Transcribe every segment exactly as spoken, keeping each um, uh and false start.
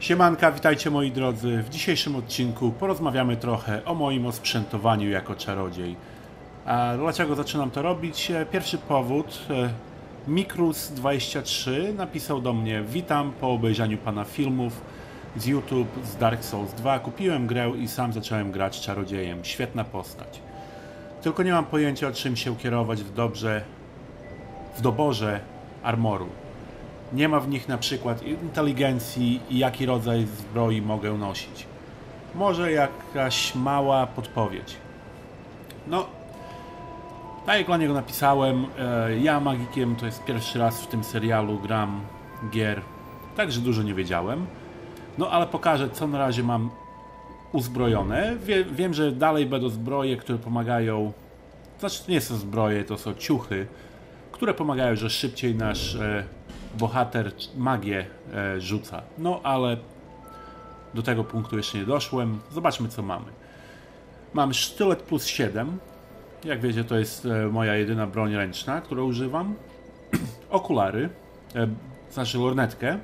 Siemanka, witajcie moi drodzy. W dzisiejszym odcinku porozmawiamy trochę o moim osprzętowaniu jako czarodziej. A dlaczego zaczynam to robić? Pierwszy powód. Mikrus dwadzieścia trzy napisał do mnie: witam po obejrzeniu pana filmów z YouTube z Dark Souls dwa. Kupiłem grę i sam zacząłem grać czarodziejem. Świetna postać. Tylko nie mam pojęcia, czym się kierować w dobrze, w doborze armoru. Nie ma w nich na przykład inteligencji i jaki rodzaj zbroi mogę nosić. Może jakaś mała podpowiedź. No, tak jak dla niego napisałem, ja magikiem to jest pierwszy raz w tym serialu gram gier, także dużo nie wiedziałem. No ale pokażę, co na razie mam uzbrojone. Wie, wiem, że dalej będą zbroje, które pomagają. Znaczy, to nie są zbroje, to są ciuchy, które pomagają, że szybciej nasz e, bohater magię e, rzuca. No ale do tego punktu jeszcze nie doszłem. Zobaczmy, co mamy. Mam sztylet plus siedem. Jak wiecie, to jest e, moja jedyna broń ręczna, którą używam. Okulary, e, znaczy lornetkę.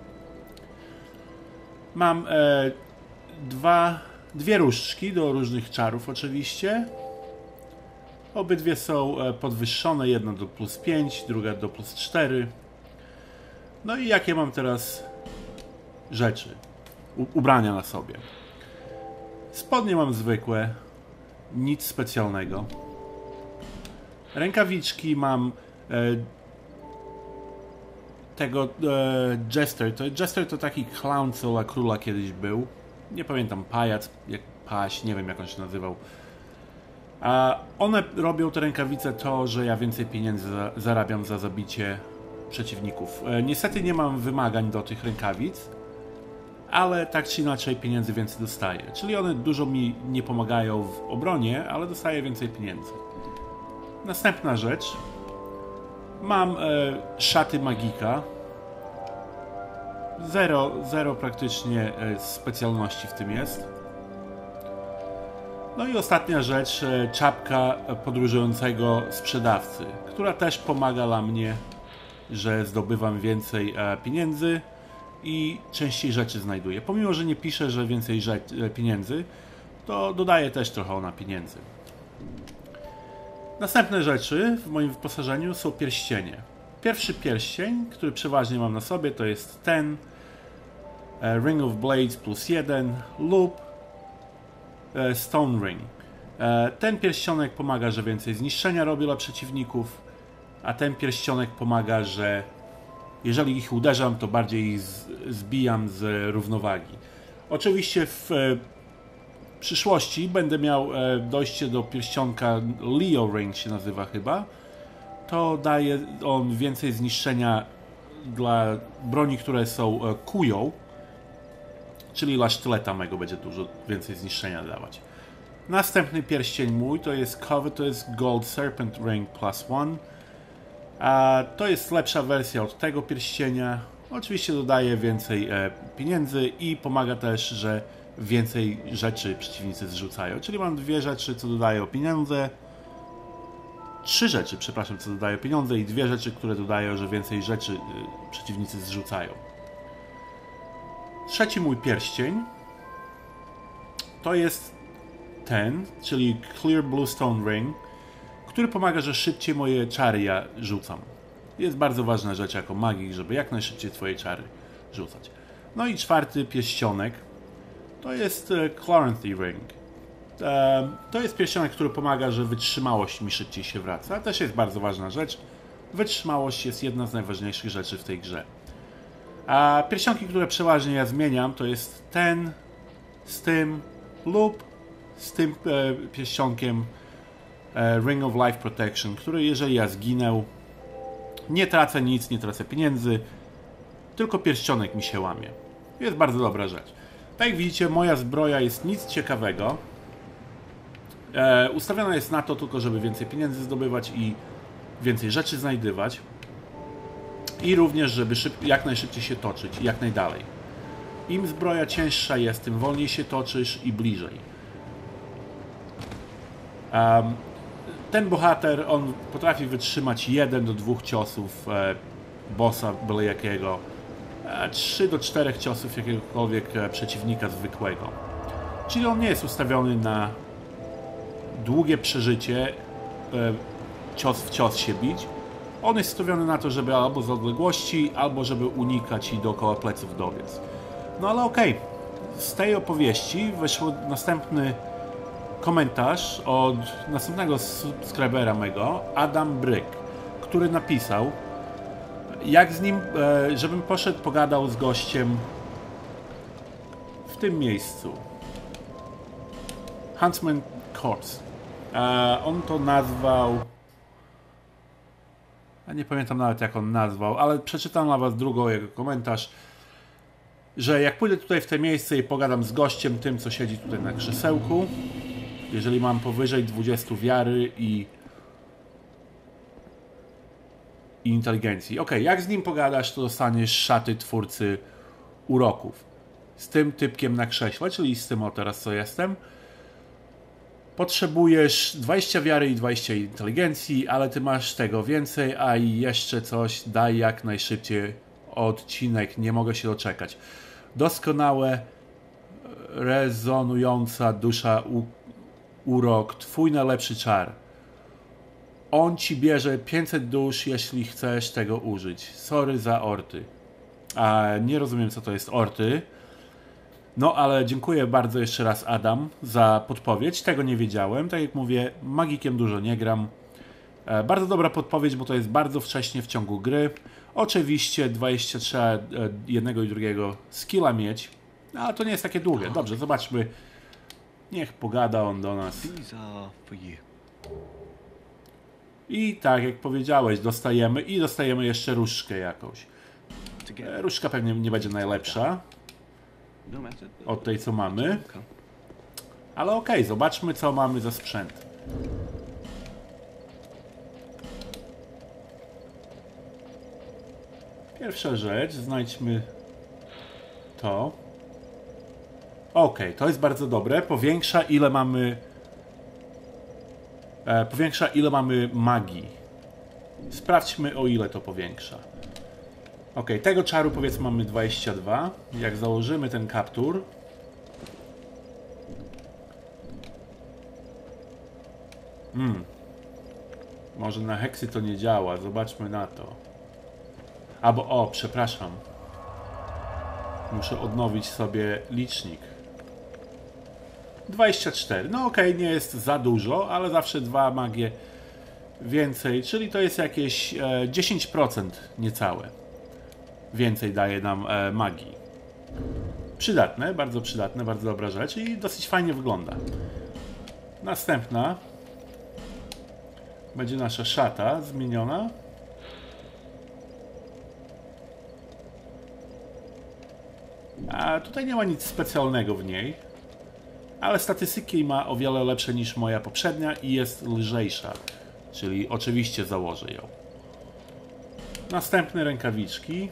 Mam e, dwa, dwie różdżki do różnych czarów oczywiście. Obydwie są podwyższone, jedna do plus pięć, druga do plus cztery. No i jakie mam teraz rzeczy, U ubrania na sobie? Spodnie mam zwykłe, nic specjalnego. Rękawiczki mam e, tego e, Jester. To, Jester to taki clown, co dla króla kiedyś był. Nie pamiętam, pajac, jak paś, nie wiem jak on się nazywał. A one robią te rękawice to, że ja więcej pieniędzy za, zarabiam za zabicie przeciwników. E, niestety nie mam wymagań do tych rękawic, ale tak czy inaczej pieniędzy więcej dostaję. Czyli one dużo mi nie pomagają w obronie, ale dostaję więcej pieniędzy. Następna rzecz. Mam e, szaty magika. Zero, zero praktycznie e, specjalności w tym jest. No i ostatnia rzecz, czapka podróżującego sprzedawcy, która też pomaga dla mnie, że zdobywam więcej pieniędzy i częściej rzeczy znajduję. Pomimo, że nie piszę, że więcej pieniędzy, to dodaję też trochę ona pieniędzy. Następne rzeczy w moim wyposażeniu są pierścienie. Pierwszy pierścień, który przeważnie mam na sobie, to jest ten Ring of Blades plus jeden lub Stone Ring. Ten pierścionek pomaga, że więcej zniszczenia robię dla przeciwników, a ten pierścionek pomaga, że jeżeli ich uderzam, to bardziej ich zbijam z równowagi. Oczywiście w przyszłości będę miał dojście do pierścionka Leo Ring się nazywa chyba. To daje on więcej zniszczenia dla broni, które są kują. Czyli dla sztyleta mego będzie dużo więcej zniszczenia dawać. Następny pierścień mój to jest Covetous Gold Serpent Ring plus one. A to jest lepsza wersja od tego pierścienia. Oczywiście dodaje więcej e, pieniędzy i pomaga też, że więcej rzeczy przeciwnicy zrzucają. Czyli mam dwie rzeczy, co dodają pieniądze. Trzy rzeczy, przepraszam, co dodają pieniądze i dwie rzeczy, które dodają, że więcej rzeczy e, przeciwnicy zrzucają. Trzeci mój pierścień to jest ten, czyli Clear Bluestone Ring, który pomaga, że szybciej moje czary ja rzucam. Jest bardzo ważna rzecz jako magik, żeby jak najszybciej twoje czary rzucać. No i czwarty pierścionek to jest Chloranthy Ring. To jest pierścionek, który pomaga, że wytrzymałość mi szybciej się wraca. To też jest bardzo ważna rzecz. Wytrzymałość jest jedna z najważniejszych rzeczy w tej grze. A pierścionki, które przeważnie ja zmieniam, to jest ten z tym lub z tym e, pierścionkiem e, Ring of Life Protection, który jeżeli ja zginę, nie tracę nic, nie tracę pieniędzy, tylko pierścionek mi się łamie. Jest bardzo dobra rzecz. Tak jak widzicie, moja zbroja jest nic ciekawego. E, ustawiona jest na to tylko, żeby więcej pieniędzy zdobywać i więcej rzeczy znajdywać. I również, żeby szyb, jak najszybciej się toczyć i jak najdalej. Im zbroja cięższa jest, tym wolniej się toczysz i bliżej. Um, ten bohater, on potrafi wytrzymać jeden do dwóch ciosów e, bossa byle jakiego trzy do czterech ciosów jakiegokolwiek przeciwnika zwykłego. Czyli on nie jest ustawiony na długie przeżycie, cios w cios się bić. On jest ustawiony na to, żeby albo z odległości, albo żeby unikać i dookoła pleców dobiec. No ale okej, okay. Z tej opowieści wyszł następny komentarz od następnego subskrybera mego, Adam Bryk, który napisał, jak z nim, żebym poszedł, pogadał z gościem w tym miejscu. Huntsman Corps. On to nazwał... Ja nie pamiętam nawet, jak on nazwał, ale przeczytam dla was drugą jego komentarz, że jak pójdę tutaj w te miejsce i pogadam z gościem, tym, co siedzi tutaj na krzesełku, jeżeli mam powyżej dwudziestu wiary i, i inteligencji. Ok, jak z nim pogadasz, to dostaniesz szaty twórcy uroków. Z tym typkiem na krześle, czyli z tym o teraz, co jestem. Potrzebujesz dwadzieścia wiary i dwadzieścia inteligencji, ale ty masz tego więcej, a i jeszcze coś, daj jak najszybciej odcinek, nie mogę się doczekać. Doskonałe, rezonująca dusza u, urok, twój najlepszy czar. On ci bierze pięćset dusz, jeśli chcesz tego użyć. Sorry za orty. A nie rozumiem, co to jest orty. No, ale dziękuję bardzo jeszcze raz, Adam, za podpowiedź. Tego nie wiedziałem. Tak jak mówię, magikiem dużo nie gram. E, bardzo dobra podpowiedź, bo to jest bardzo wcześnie w ciągu gry. Oczywiście dwadzieścia trzeba e, jednego i drugiego skilla mieć, ale to nie jest takie długie. Dobrze, zobaczmy. Niech pogada on do nas. I tak jak powiedziałeś, dostajemy i dostajemy jeszcze różdżkę jakąś. E, różdżka pewnie nie będzie najlepsza od tej, co mamy. Ale okej, okay, zobaczmy, co mamy za sprzęt. Pierwsza rzecz, znajdźmy to. Okej, okay, to jest bardzo dobre. Powiększa, ile mamy... E, powiększa, ile mamy magii. Sprawdźmy, o ile to powiększa. Ok, tego czaru powiedzmy mamy dwadzieścia dwa. Jak założymy ten kaptur, hmm. może na heksy to nie działa. Zobaczmy na to. Albo, o, przepraszam. Muszę odnowić sobie licznik. dwadzieścia cztery. No ok, nie jest za dużo, ale zawsze dwa magie więcej. Czyli to jest jakieś e, dziesięć procent niecałe. Więcej daje nam e, magii. Przydatne, bardzo przydatne, bardzo dobra rzecz i dosyć fajnie wygląda. Następna będzie nasza szata zmieniona. A tutaj nie ma nic specjalnego w niej, ale statystyki ma o wiele lepsze niż moja poprzednia i jest lżejsza, czyli oczywiście założę ją. Następne rękawiczki.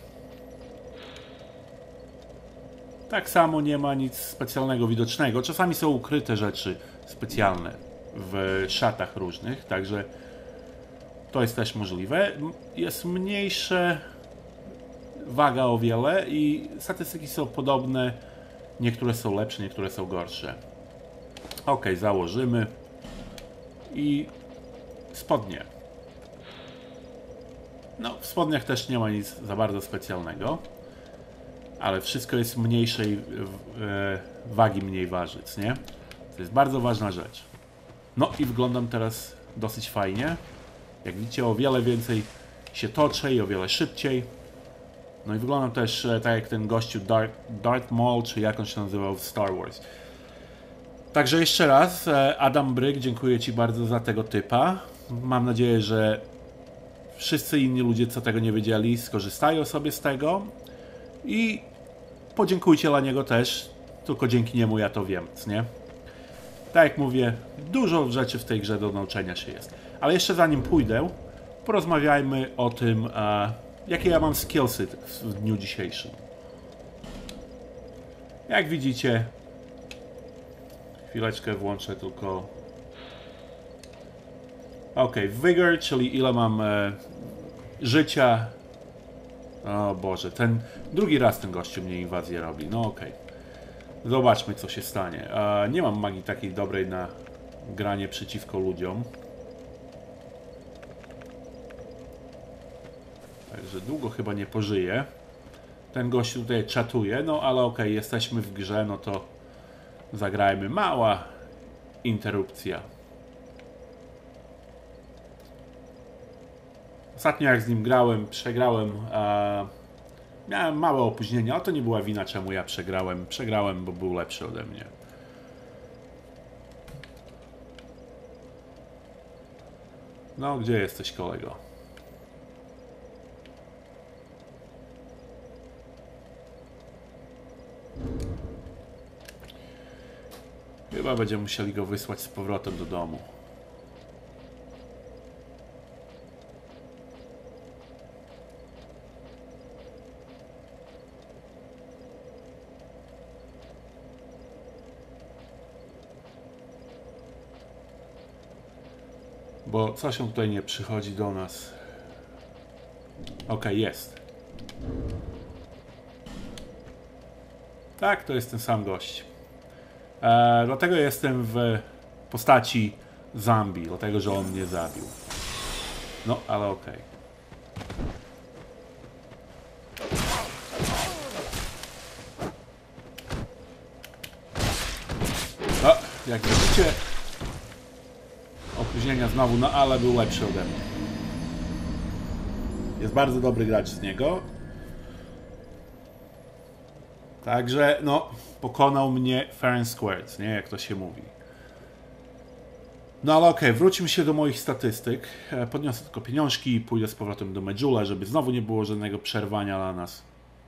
Tak samo nie ma nic specjalnego widocznego. Czasami są ukryte rzeczy specjalne w szatach różnych, także to jest też możliwe. Jest mniejsze, waga o wiele i statystyki są podobne. Niektóre są lepsze, niektóre są gorsze. Ok, założymy. I spodnie. No, w spodniach też nie ma nic za bardzo specjalnego. Ale wszystko jest mniejszej wagi, mniej ważyc, nie? To jest bardzo ważna rzecz. No i wyglądam teraz dosyć fajnie. Jak widzicie, o wiele więcej się toczę i o wiele szybciej. No i wyglądam też tak jak ten gościu Darth, Darth Maul, czy jak on się nazywał w Star Wars. Także jeszcze raz, Adam Bryk, dziękuję ci bardzo za tego typa. Mam nadzieję, że wszyscy inni ludzie, co tego nie wiedzieli, skorzystają sobie z tego. I podziękujcie dla niego też, tylko dzięki niemu ja to wiem, nie? Tak jak mówię, dużo rzeczy w tej grze do nauczenia się jest. Ale jeszcze zanim pójdę, porozmawiajmy o tym, e, jakie ja mam skillsy w dniu dzisiejszym. Jak widzicie, chwileczkę włączę tylko. Ok, vigor, czyli ile mam e, życia O Boże, ten drugi raz ten gościu mnie inwazję robi. No okej. Okay. Zobaczmy, co się stanie. E, nie mam magii takiej dobrej na granie przeciwko ludziom. Także długo chyba nie pożyję. Ten gość tutaj czatuje, no ale okej, okay, jesteśmy w grze, no to zagrajmy. Mała interrupcja. Ostatnio jak z nim grałem, przegrałem. E, miałem małe opóźnienie, ale to nie była wina, czemu ja przegrałem. Przegrałem, bo był lepszy ode mnie. No, gdzie jesteś, kolego? Chyba będziemy musieli go wysłać z powrotem do domu. Bo coś on tutaj nie przychodzi do nas. Okej, okay, jest. Tak, to jest ten sam gość. E, dlatego jestem w postaci zombie, dlatego że on mnie zabił. No, ale okej. Okay. O, jak widzicie, opóźnienia znowu, no ale był lepszy ode mnie. Jest bardzo dobry gracz z niego. Także, no, pokonał mnie fair and squared, nie? Jak to się mówi. No ale okej, okay, wróćmy się do moich statystyk. Podniosę tylko pieniążki i pójdę z powrotem do Medjool, żeby znowu nie było żadnego przerwania dla nas.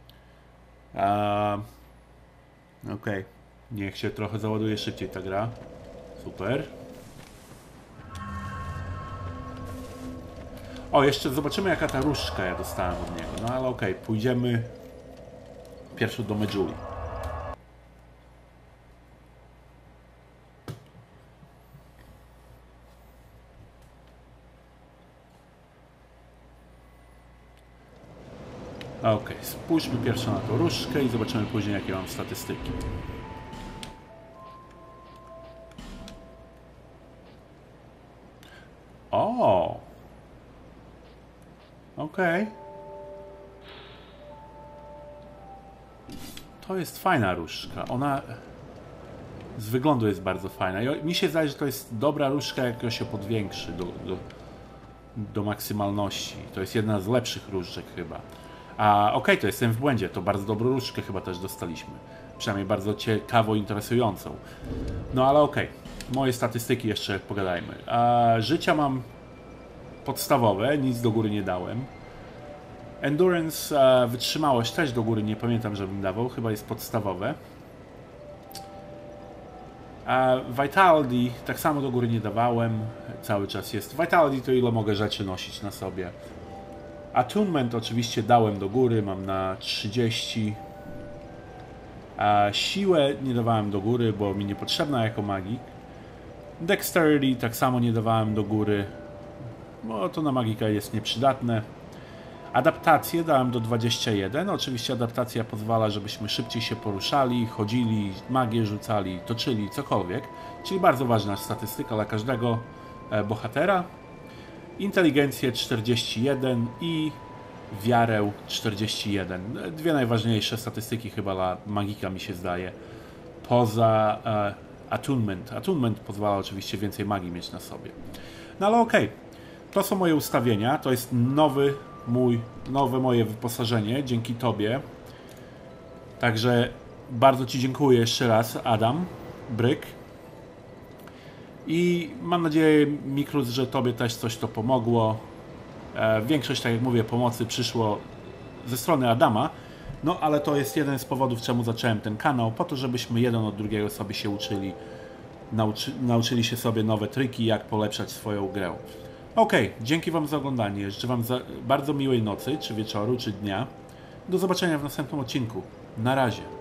Eee, okej, okay. Niech się trochę załaduje szybciej ta gra. Super. O, jeszcze zobaczymy, jaka ta różdżka ja dostałem od niego. No ale okej, okay, pójdziemy pierwszy do Medjooli. Okej, okay, spójrzmy pierwsze na tą różdżkę i zobaczymy później, jakie mam statystyki. O! Okej. Okay. To jest fajna różdżka. Ona z wyglądu jest bardzo fajna. I mi się zdaje, że to jest dobra różdżka, jak ją się podwiększy do, do, do maksymalności. To jest jedna z lepszych różdżek chyba. A okej, okay, to jestem w błędzie. To bardzo dobrą różdżkę chyba też dostaliśmy. Przynajmniej bardzo ciekawo interesującą. No ale okej. Okay. Moje statystyki jeszcze pogadajmy. A życia mam podstawowe. Nic do góry nie dałem. Endurance, e, wytrzymałość też do góry nie pamiętam, żebym dawał. Chyba jest podstawowe. E, Vitality tak samo do góry nie dawałem. Cały czas jest. Vitality to ile mogę rzeczy nosić na sobie. Attunement oczywiście dałem do góry. Mam na trzydzieści. E, siłę nie dawałem do góry, bo mi niepotrzebna jako magik. Dexterity tak samo nie dawałem do góry, bo to na magika jest nieprzydatne. Adaptację dałem do dwudziestu jeden. Oczywiście adaptacja pozwala, żebyśmy szybciej się poruszali, chodzili, magię rzucali, toczyli, cokolwiek. Czyli bardzo ważna statystyka dla każdego e, bohatera. Inteligencję czterdzieści jeden i wiarę czterdzieści jeden. Dwie najważniejsze statystyki chyba dla magika, mi się zdaje. Poza e, attunement. Attunement pozwala oczywiście więcej magii mieć na sobie. No ale okej. Okay. To są moje ustawienia. To jest nowy mój, nowe moje wyposażenie dzięki Tobie. Także bardzo Ci dziękuję jeszcze raz, Adam Bryk. I mam nadzieję, Mikrus, że Tobie też coś to pomogło. E, większość, tak jak mówię, pomocy przyszło ze strony Adama. No ale to jest jeden z powodów, czemu zacząłem ten kanał. Po to, żebyśmy jeden od drugiego sobie się uczyli. Nauczy, nauczyli się sobie nowe triki, jak polepszać swoją grę. Ok, dzięki Wam za oglądanie. Życzę Wam za bardzo miłej nocy, czy wieczoru, czy dnia. Do zobaczenia w następnym odcinku. Na razie.